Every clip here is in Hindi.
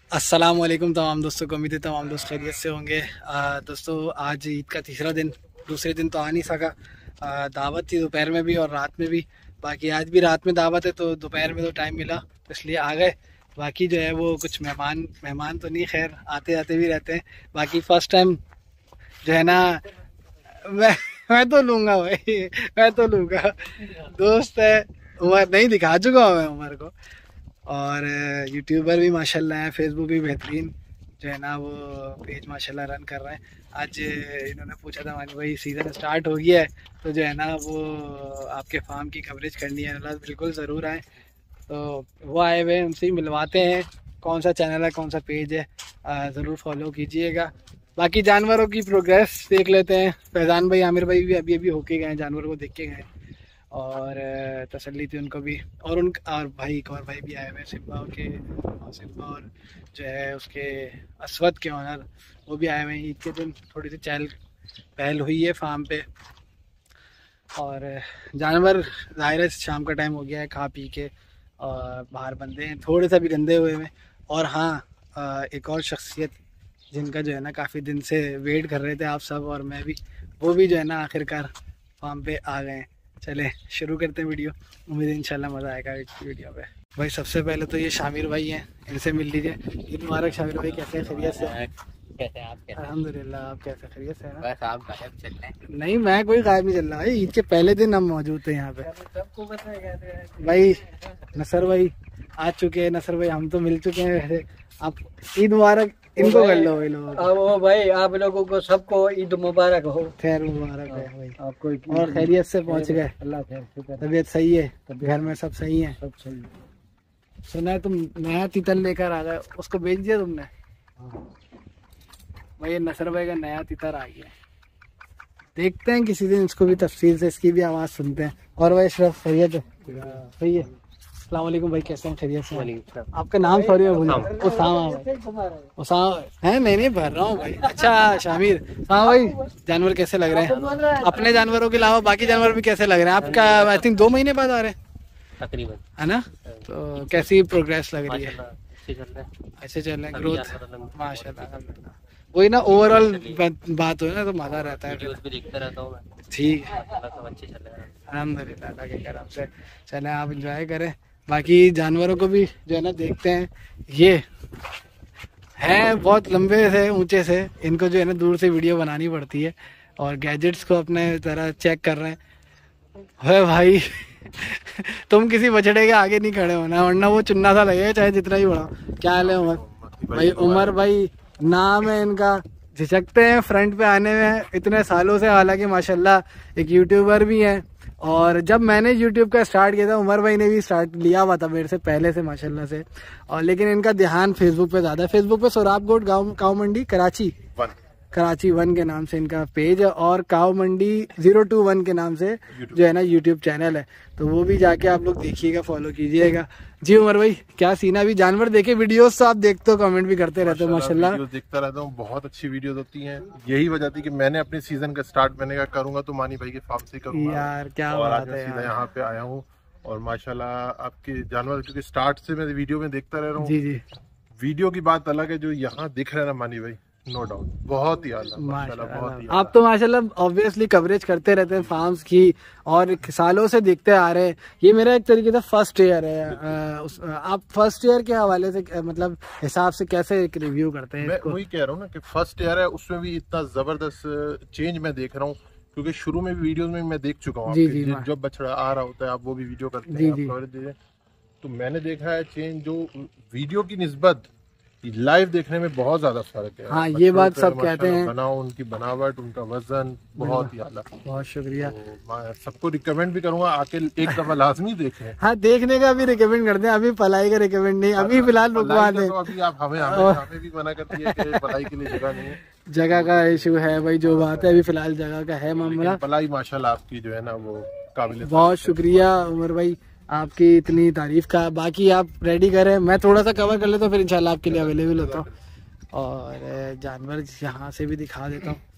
अस्सलाम वालेकुम तमाम दोस्तों को, उम्मीद है तमाम दोस्त खैरियत से होंगे। दोस्तों आज ईद का तीसरा दिन, दूसरे दिन तो आ नहीं सका। दावत थी दोपहर में भी और रात में भी। बाकी आज भी रात में दावत है तो दोपहर में तो टाइम मिला तो इसलिए आ गए। बाकी जो है वो कुछ मेहमान मेहमान तो नहीं, खैर आते जाते भी रहते हैं। बाकी फ़र्स्ट टाइम जो है ना, मैं मैं तो लूँगा भाई, मैं तो लूँगा। दोस्त है उमर, नहीं दिखा चुका हूँ मैं उमर को। और यूट्यूबर भी माशाल्लाह है, फेसबुक भी बेहतरीन जो है ना वो पेज माशाल्लाह रन कर रहे हैं। आज इन्होंने पूछा था मानी भाई सीज़न स्टार्ट हो गया है तो जो है ना वो आपके फार्म की कवरेज करनी है। मतलब बिल्कुल ज़रूर आए। तो वो आए हुए हैं, उनसे ही मिलवाते हैं कौन सा चैनल है कौन सा पेज है, ज़रूर फॉलो कीजिएगा। बाकी जानवरों की प्रोग्रेस देख लेते हैं। फैज़ान भाई आमिर भाई भी अभी अभी होके गए, जानवरों को देख के गए और तसल्ली थी उनको भी। और उन और भाई एक और भाई भी आए हुए हैं सिम्बा के, और सिम्बा और जो है उसके असवद के ऑनर वो भी आए हुए हैं। ईद के दिन थोड़ी सी चहल पहल हुई है फार्म पे। और जानवर ज़ाहिर है शाम का टाइम हो गया है, खा पी के और बाहर बंदे हैं थोड़े सा भी गंदे हुए हैं। और हाँ, एक और शख्सियत जिनका जो है ना काफ़ी दिन से वेट कर रहे थे आप सब और मैं भी, वो भी जो है ना आखिरकार फार्म पे आ गए हैं। चले शुरू करते हैं वीडियो। उम्मीद है इंशाल्लाह मज़ा आएगा इस वीडियो पे। भाई सबसे पहले तो ये शामिर भाई हैं, इनसे मिल लीजिए। ईद मुबारक शामिर भाई, कैसे हैं? खैरियत से? कैसे हैं आप? कैसे? अल्हम्दुलिल्लाह, आप कैसे? खैरियत से हैं ना? बस आप गायब चल रहे हैं। नहीं मैं कोई गायब नहीं चल रहा भाई, ईद के पहले दिन हम मौजूद थे यहाँ पे। सबको पता है भाई नसर भाई आ चुके हैं, नसर भाई हम तो मिल चुके हैं वैसे। आप ईद मुबारक इनको कर लो भाई लोगों को। वो भाई आप लोगों को सबको ईद मुबारक हो। खैर मुबारक है भाई। आपको और खैरियत से पहुँच गए? अल्लाह खैर शुक्र। तबीयत सही है? घर में सब सही है? सब सही। सुना है तुम नया तीतर लेकर आ गए, उसको बेच दिया तुमने? भाई ये नसर भाई का नया तीतर आ गया। देखते हैं किसी दिन इसको भी तफसील से, इसकी भी आवाज़ सुनते हैं। और भाई अशरफ खैरियत है? सही है। अस्सलाम वालेकुम भाई, कैसे हैं? खैरियत से? आपका नाम सॉरी मैं भूल गया। उसामा। उसामा है? नहीं भर रहा हूँ भाई। अच्छा शामिर। हाँ भाई, जानवर कैसे लग रहे हैं? अपने जानवरों के अलावा बाकी जानवर भी कैसे लग रहे हैं? आपका आई थिंक 2 महीने बाद आ रहे हैं तकरीबन, है ना? तो कैसी प्रोग्रेस लग रही है? अच्छे चल रहे हैं, ग्रोथ माशाल्लाह। वही ना, ओवरऑल बात हो ना तो मजा रहता है। वीडियोस भी देखता रहता हूँ मैं। ठीक है, सब अच्छे चल रहे हैं अल्हम्दुलिल्लाह, अल्लाह के करम से। चले आप इंजॉय करें। बाकी जानवरों को भी जो है ना देखते हैं। ये हैं बहुत लंबे से ऊंचे से, इनको जो है ना दूर से वीडियो बनानी पड़ती है और गैजेट्स को अपने तरह चेक कर रहे हैं। है भाई तुम किसी बछड़े के आगे नहीं खड़े होना वरना वो चुन्ना सा लगेगा चाहे जितना ही बड़ा। क्या हाल है उमर भाई? उमर भाई नाम है इनका, झिझकते हैं फ्रंट पे आने में इतने सालों से। हालांकि माशाल्लाह एक यूट्यूबर भी हैं और जब मैंने यूट्यूब का स्टार्ट किया था उमर भाई ने भी स्टार्ट लिया हुआ था मेरे से पहले से माशाल्लाह से। और लेकिन इनका ध्यान फेसबुक पे ज़्यादा है। फेसबुक पे सोराब गोट काऊ मंडी कराची 1 के नाम से इनका पेज है और काऊ मंडी 021 के नाम से जो है ना यूट्यूब चैनल है। तो वो भी जाके आप लोग देखिएगा, फॉलो कीजिएगा। जी उमर भाई क्या सीना? भी जानवर देखे वीडियोस तो आप देखते हो, कमेंट भी करते रहते हो माशाल्लाह। वीडियोस देखता रहता हूँ, बहुत अच्छी वीडियोस होती हैं। यही वजह थी कि मैंने अपने सीजन का स्टार्ट मैंने कहा करूंगा तो मानी भाई के फार्म से करूंगा यार। क्या और बात आज है मैं सीधा यार। यहाँ पे आया हूँ और माशाल्लाह आपके जानवर, क्योंकि स्टार्ट से मैं वीडियो में देखता रह रहा हूँ। जी जी, वीडियो की बात अलग है, जो यहाँ दिख रहा है ना मानी भाई, नो डाउट बहुत ही आला माशाल्लाह, बहुत ही आप तो माशाल्लाह ऑब्वियसली कवरेज करते रहते हैं फार्म्स की और सालों से देखते आ रहे हैं। ये मेरा एक तरीके से फर्स्ट ईयर है। आप फर्स्ट ईयर के हवाले से मतलब हिसाब से कैसे एक रिव्यू करते हैं? मैं वही कह रहा हूँ ना कि फर्स्ट ईयर है, उसमें भी इतना जबरदस्त चेंज मैं देख रहा हूँ। क्योंकि शुरू में वीडियोस में मैं देख चुका हूँ, जब बछड़ा आ रहा होता है आप वो भी वीडियो करते हैं, आप कवरेज देते हैं, तो मैंने देखा है चेंज जो वीडियो की निस्बत लाइव देखने में बहुत ज्यादा फर्क है। हाँ ये बात सब कहते हैं। बनाओ, उनकी बनावट, उनका वजन बहुत ही आला। बहुत शुक्रिया। तो मैं सबको रिकमेंड भी करूंगा आके एक दफा लाजमी देखें। हाँ देखने का भी रिकमेंड करते हैं, अभी पलाई का रिकमेंड नहीं, अभी फिलहाल रुकवा दें। तो अभी आप हमें भी मना करती है कि पलाई के लिए जगह नहीं है। जगह का इशू है भाई, जो बात है अभी फिलहाल जगह का है मामला। पलाई माशाल्लाह आपकी जो है ना वो काबिल। बहुत शुक्रिया उमर भाई आपकी इतनी तारीफ का। बाकी आप रेडी करें, मैं थोड़ा सा कवर कर लेता हूँ फिर इंशाल्लाह आपके लिए अवेलेबल होता हूँ। और जानवर यहाँ से भी दिखा देता हूँ।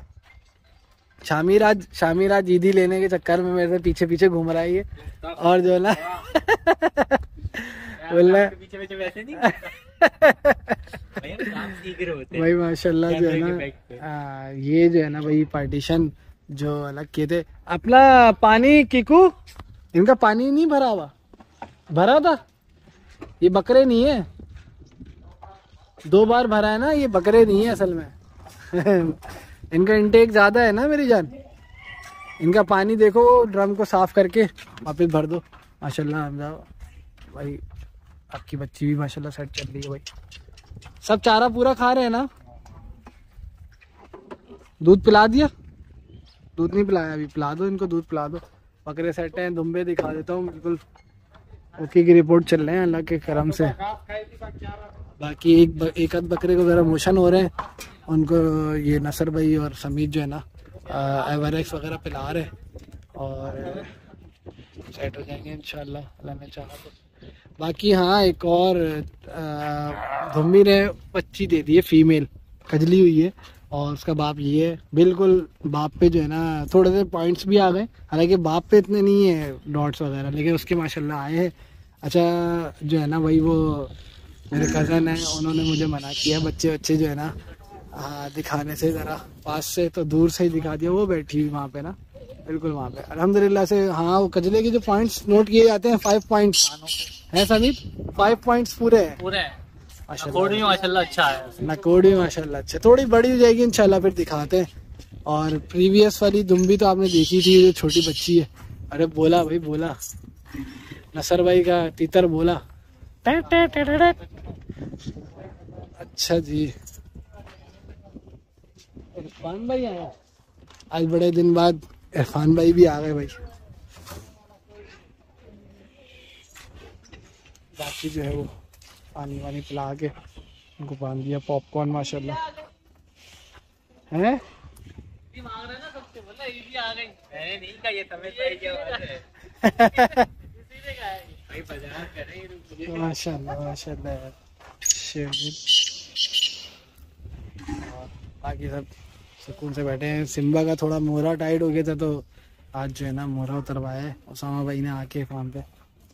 शामिर आज ईदी लेने के चक्कर में मेरे से पीछे पीछे घूम रहा है ये। और जो ना बोल रहा है भाई माशाल्लाह जो है ना, ये जो है ना भाई पार्टीशन जो अलग किए थे। अपना पानी किकू, इनका पानी नहीं भरा हुआ, भरा था। ये बकरे नहीं है, 2 बार भरा है ना, ये बकरे नहीं है असल में। इनका इंटेक ज्यादा है ना मेरी जान। इनका पानी देखो, ड्रम को साफ करके वापस भर दो। माशाल्लाह भाई, आपकी बच्ची भी माशाल्लाह सेट चल रही है भाई। सब चारा पूरा खा रहे हैं ना? दूध पिला दिया? दूध नहीं पिलाया अभी, पिला दो इनको, दूध पिला दो। बकरे सेट हैं, दुम्बे दिखा देता हूँ बिल्कुल ओके की रिपोर्ट चल रहे हैं अल्लाह के करम से। बाकी एक आध बकरे को ज़रा मोशन हो रहे हैं, उनको ये नसर भाई और समीत जो है ना एवरेक्स वगैरह पिला रहे और सेट हो जाएंगे इंशाल्लाह अल्लाह ने चाहा तो। बाकी हाँ, एक और धुम्मी ने बच्ची दे दी है, फीमेल खजली हुई है, और उसका बाप ये है। बिल्कुल बाप पे जो है ना थोड़े से पॉइंट्स भी आ गए, हालांकि बाप पे इतने नहीं है डॉट्स वगैरह, लेकिन उसके माशाल्लाह आए हैं। अच्छा जो है ना भाई, वो मेरे कज़न है, उन्होंने मुझे मना किया बच्चे जो है ना दिखाने से, ज़रा पास से तो दूर से ही दिखा दिया। वो बैठी हुई वहाँ पे ना, बिल्कुल वहाँ पे अल्हम्दुलिल्लाह से। हाँ, वो कजले के जो पॉइंट्स नोट किए जाते हैं 5 पॉइंट्स है समीप, 5 पॉइंट्स पूरे हैं माशाल्लाह अच्छा है। नकोड़ी माशाल्लाह अच्छा, थोड़ी बड़ी हो जाएगी इंशाल्लाह फिर दिखाते हैं। और प्रीवियस वाली दुम्बी तो आपने देखी थी, जो छोटी बच्ची है। अरे बोला भाई, बोला नसर भाई का तीतर बोला। अच्छा जी, इरफान भाई आए आज, बड़े दिन बाद इरफान भाई भी आ गए भाई। बाकी जो है वो पानी वानी पिला के उनको बांध दिया। पॉपकॉर्न माशाल्लाह है। माशाल्लाह माशाल्लाह यार, बाकी सब सुकून से बैठे हैं। सिम्बा का थोड़ा मोहरा टाइट हो गया था, तो आज जो है ना मोहरा उतरवाया है उसामा भाई ने आके वहाँ पे।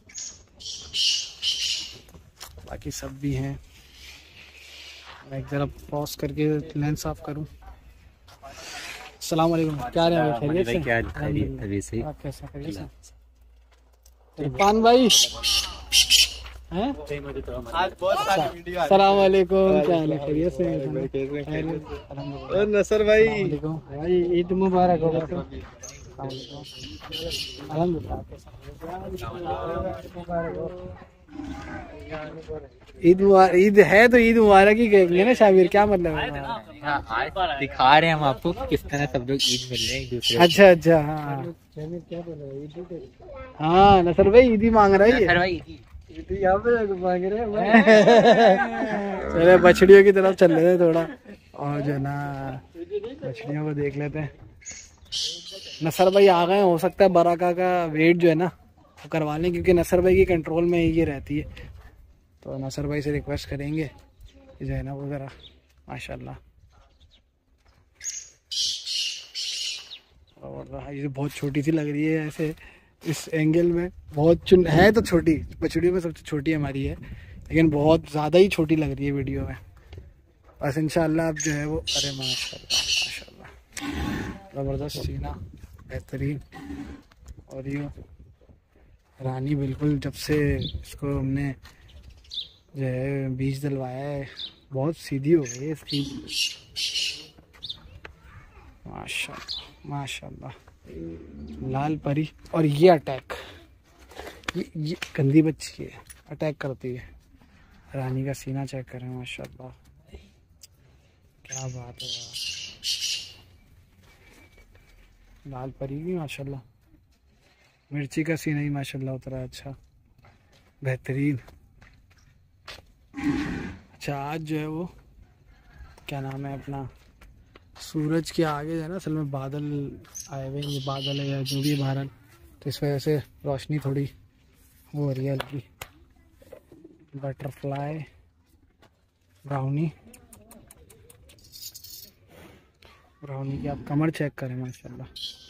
बाकी सब भी हैं। मैं एक जरा पॉज करके लेंस साफ करूं। अस्सलाम वालेकुम, क्या रहे हैं? खैरियत से? अभी से आप कैसे? खैरियत से? इरफान भाई हैं? अस्सलाम वालेकुम, क्या हाल है? खैरियत से? और नसर भाई भाई, ईद मुबारक हो। ईद है तो ईद मुबारक ही कहेंगे ना शाबिर, क्या मतलब है? आज दिखा रहे हैं हम आपको किस तरह सब लोग ईद मिल रहे हैं एक दूसरे। अच्छा अच्छा, हाँ क्या बोल रहे हैं? हाँ नसर भाई ईदी मांग रहा है, ईदी यहाँ पे मांग रहे हैं। चले बछड़ियों की तरफ चल रहे थे थोड़ा, और जो ना बछड़ियों को देख लेते हैं। नसर भाई आ गए, हो सकता है बराका का वेट जो है ना वो करवा लें, क्योंकि नसर भाई की कंट्रोल में ये रहती है। तो नसर भाई से रिक्वेस्ट करेंगे कि जो है ना वो ज़रा माशाल्लाह। और ये बहुत छोटी सी लग रही है ऐसे इस एंगल में, बहुत है तो छोटी, बछड़ियों में सबसे छोटी हमारी है, लेकिन बहुत ज़्यादा ही छोटी लग रही है वीडियो में। बस इंशाल्लाह अब जो है वो, अरे माशाल्लाह माशाल्लाह ज़बरदस्त सीना, बेहतरीन। और ये रानी बिल्कुल, जब से इसको हमने जो है बीज डलवाया है बहुत सीधी हो गई है इसकी, माशाल्लाह माशाल्लाह। लाल परी। और ये अटैक, ये गंदी बच्ची है, अटैक करती है। रानी का सीना चेक करें, माशाल्लाह क्या बात है यार। लाल परी भी माशाल्लाह, मिर्ची का सीना ही माशाल्लाह उतरा है। अच्छा बेहतरीन। अच्छा आज जो है वो क्या नाम है अपना, सूरज के आगे जो है ना असल में बादल आए हुए, ये बादल है या जो भी बादल, तो इस वजह से रोशनी थोड़ी वो हो रही है हल्की। बटरफ्लाई ब्राउनी, ब्राउनी की आप कमर चेक करें माशाल्लाह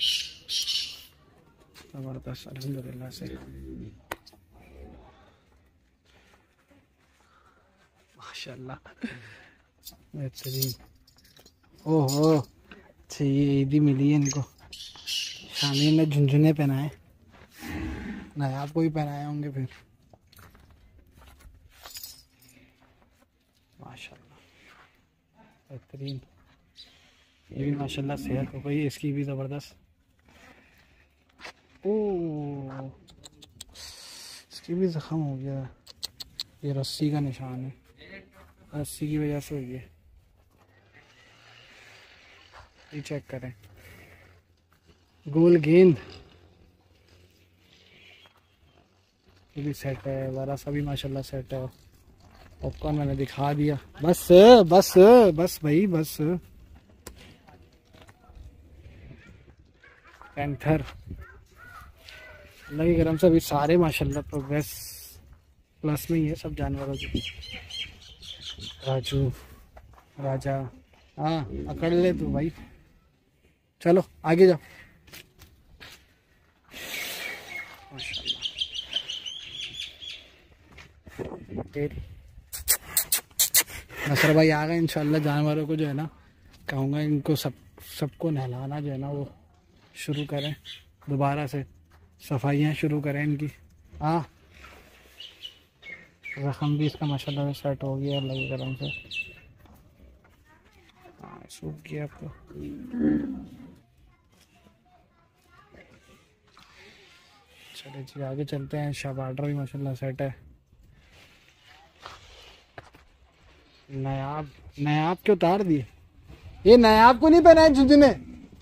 ज़बरदस्त, अल्हम्दुलिल्लाह से माशाल्लाह बेहतरीन। ओहो अच्छा ये ईदी मिली है इनको। शामिर ने झुनझुने पहनाए, नहीं आपको भी पहनाए होंगे फिर। माशाल्लाह बेहतरीन। ये भी माशाल्लाह सेहत हो गई इसकी भी ज़बरदस्त। ओह इसकी भी ज़ख्म हो गया, ये रस्सी का निशान है, रस्सी की वजह से हुई है। ये चेक करें, गोल गेंद ये भी सेट है, वाला सा भी माशाल्लाह सेट है। पॉपकॉर्न मैंने दिखा दिया, बस बस बस भाई बस। पैंथर अल्लाह की करम से अभी सारे माशाल्लाह प्रोग्रेस प्लस में ही है सब जानवरों की। राजू राजा हाँ अकड़ ले तू भाई, चलो आगे जाओ। माशाल्लाह नसर भाई आ गए इंशाल्लाह। जानवरों को जो है ना कहूँगा इनको सबको नहलाना जो है ना वो शुरू करें, दोबारा से सफाइयाँ शुरू करें इनकी। हाँ ज़ख्म भी इसका माशाल्लाह सेट हो गया अल्लाह की करम से। हाँ सूख गया आपको। चले जी आगे चलते हैं। शाबार्डर भी माशाल्लाह सेट है। नायाब के उतार दिए, ये नायाब को नहीं पहना है झुंझुने,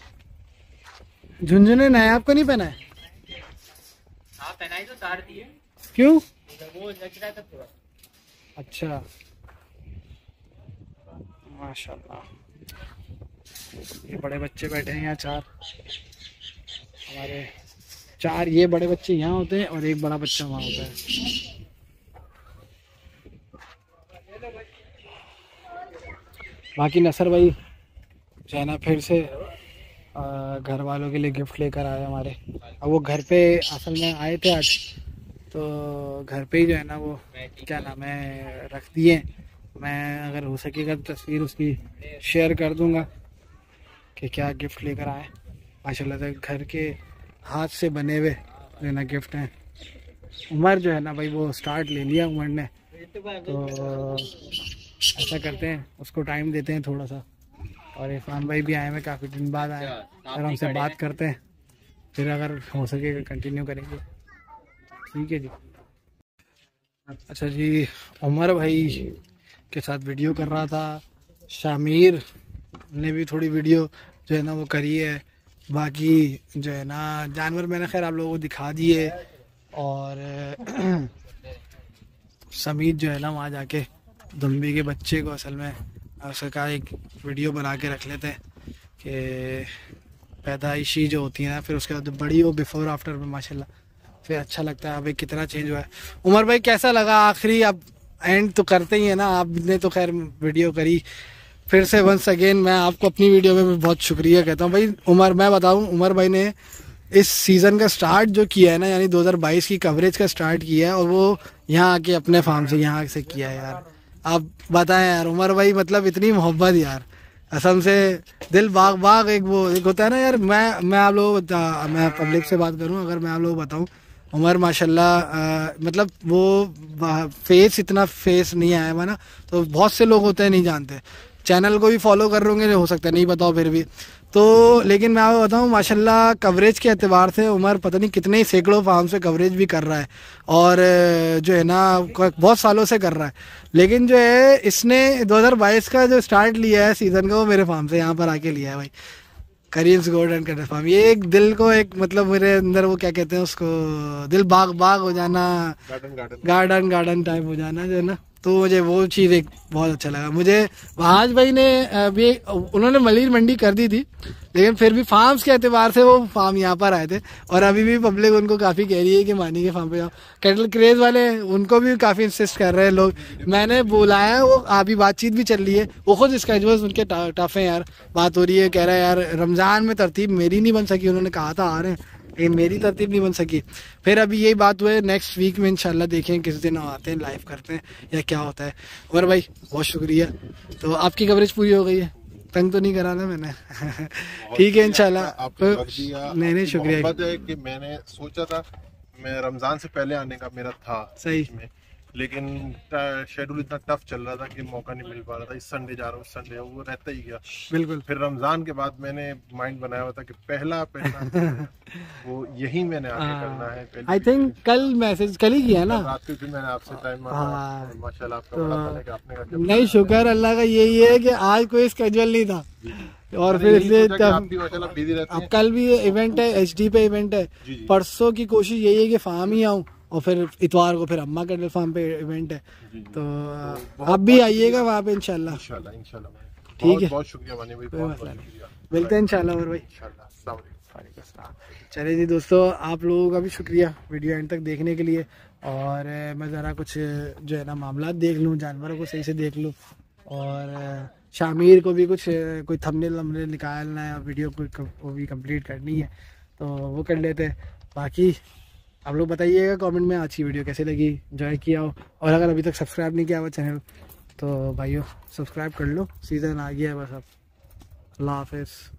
झुंझुने नायाब को नहीं पहना है। हाँ पहनाई तो उतार दिए। क्यों? वो लग रहा था थोड़ा। अच्छा माशाल्लाह ये बड़े बच्चे बैठे हैं यहाँ चार, हमारे चार ये बड़े बच्चे यहाँ होते हैं और एक बड़ा बच्चा वहाँ होता है। बाकी नसर भाई जो है ना फिर से घर वालों के लिए गिफ्ट लेकर आए हमारे। अब वो घर पे असल में आए थे आज, तो घर पे ही जो है ना वो क्या नाम है रख दिए। मैं अगर हो सकेगा तो तस्वीर उसकी शेयर कर दूंगा कि क्या गिफ्ट लेकर आए। माशाल्लाह से घर के हाथ से बने हुए जो है ना गिफ्ट हैं। उमर जो है ना भाई वो स्टार्ट ले लिया उमर ने, तो ऐसा करते हैं उसको टाइम देते हैं थोड़ा सा। और इरफान भाई भी आए हैं, काफ़ी दिन बाद आए, फिर हमसे बात करते हैं, फिर अगर हो सकेगा कंटिन्यू करेंगे। ठीक है जी। अच्छा जी उमर भाई के साथ वीडियो कर रहा था, शामिर ने भी थोड़ी वीडियो जो है ना वो करी है। बाकी जो है ना जानवर मैंने खैर आप लोगों को दिखा दिए। और समीर जो है ना वहाँ जाके दुम्बी के बच्चे को असल में उसका कहा एक वीडियो बना के रख लेते हैं कि पैदाइशी जो होती है ना, फिर उसके बाद बड़ी हो बिफोर आफ्टर में माशाल्लाह फिर अच्छा लगता है भाई कितना चेंज हुआ है। उमर भाई कैसा लगा आखिरी? अब एंड तो करते ही है ना, आपने तो खैर वीडियो करी, फिर से वंस अगेन मैं आपको अपनी वीडियो में भी बहुत शुक्रिया कहता हूँ भाई। उमर मैं बताऊँ उमर भाई ने इस सीज़न का स्टार्ट जो किया है ना, यानी 2022 की कवरेज का स्टार्ट किया है, और वो यहाँ आके अपने फार्म से यहाँ से किया है यार। आप बताएं यार उमर भाई मतलब इतनी मोहब्बत यार असम से दिल बाग बाग एक वो एक होता है ना यार। मैं आप लोगों मैं पब्लिक से बात करूँ, अगर मैं आप लोगों को बताऊँ उमर माशाल्लाह मतलब वो फेस इतना फेस नहीं आया हुआ ना, तो बहुत से लोग होते हैं नहीं जानते। चैनल को भी फॉलो कर रहे होंगे, हो सकता है नहीं बताओ फिर भी तो, लेकिन मैं आपको बताऊँ माशाल्लाह कवरेज के एतबार से उमर पता नहीं कितने ही सैकड़ों फार्म से कवरेज भी कर रहा है, और जो है ना बहुत सालों से कर रहा है। लेकिन जो है इसने 2022 का जो स्टार्ट लिया है सीज़न का, वो मेरे फार्म से यहाँ पर आके लिया है भाई, Karim's gold and cutter farm. ये एक दिल को एक मतलब मेरे अंदर वो क्या कहते हैं उसको, दिल बाग बाग हो जाना, गार्डन टाइप हो जाना जो है ना, तो मुझे वो चीज़ एक बहुत अच्छा लगा मुझे। आज भाई ने अभी उन्होंने मलिर मंडी कर दी थी, लेकिन फिर भी फार्म्स के एतबार से वो फार्म यहाँ पर आए थे, और अभी भी पब्लिक उनको काफ़ी कह रही है कि मानी के फार्म पे जाओ। कैटल क्रेज वाले उनको भी काफ़ी इंसिस्ट कर रहे हैं लोग, मैंने बुलाया, वो अभी बातचीत भी चल रही है, वो खुद स्केजुअल्स उनके टफ है यार। बात हो रही है, कह रहा है यार रमज़ान में तरतीब मेरी नहीं बन सकी, उन्होंने कहा था आ रहे हैं, लेकिन मेरी तरतीब नहीं बन सकी। फिर अभी यही बात हुई, नेक्स्ट वीक में इंशाल्लाह देखें किस दिन आते हैं, लाइव करते हैं या क्या होता है। और भाई बहुत शुक्रिया, तो आपकी कवरेज पूरी हो गई है, तंग तो नहीं करा ना मैंने? ठीक है इंशाल्लाह। नहीं शुक्रिया है कि मैंने सोचा था, मैं रमजान से पहले आने का मेरा था सही में, लेकिन शेड्यूल इतना टफ चल रहा था कि मौका नहीं मिल पा रहा था। इस संडे जा रहा हूँ, संडे वो रहता ही गया। बिल्कुल। फिर रमजान के बाद मैंने माइंड बनाया हुआ था कि पहला वो यही मैंने आगे करना है। आई थिंक कल मैसेज कल ही किया ना रात को, मैंने आपसे टाइम माशाल्लाह आपका बड़ा था कि आपने नहीं, शुक्र अल्लाह का यही है कि आज कोई स्केड्यूल नहीं था और फिर इसलिए अब कल भी इवेंट है, HD पे इवेंट है। परसों की कोशिश यही है कि फार्म ही आऊँ और फिर इतवार को फिर अम्मा कैटल फार्म पे इवेंट है, तो आप भी आइएगा वहाँ पे इंशाल्लाह। ठीक है, बहुत शुक्रिया मानी भाई, बहुत शुक्रिया, मिलते हैं इंशाल्लाह। और भाई चलिए जी दोस्तों, आप लोगों का भी शुक्रिया वीडियो एंड तक देखने के लिए। और मैं ज़रा कुछ जो है ना मामला देख लूँ, जानवरों को सही से देख लूँ, और शामिर को भी कुछ कोई थंबनेल वंबनेल निकालना है, वीडियो को वो भी कंप्लीट करनी है, तो वो कर लेते हैं। बाकी आप लोग बताइएगा कमेंट में आज की वीडियो कैसे लगी, एंजॉय किया हो, और अगर अभी तक सब्सक्राइब नहीं किया हुआ चैनल तो भाइयों सब्सक्राइब कर लो, सीज़न आ गया है बस अब। अल्लाह हाफिज़।